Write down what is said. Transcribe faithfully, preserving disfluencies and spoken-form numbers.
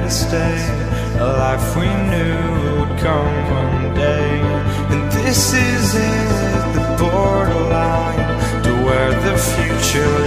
to stay, a life we knew would come one day. And this is it, the borderline to where the future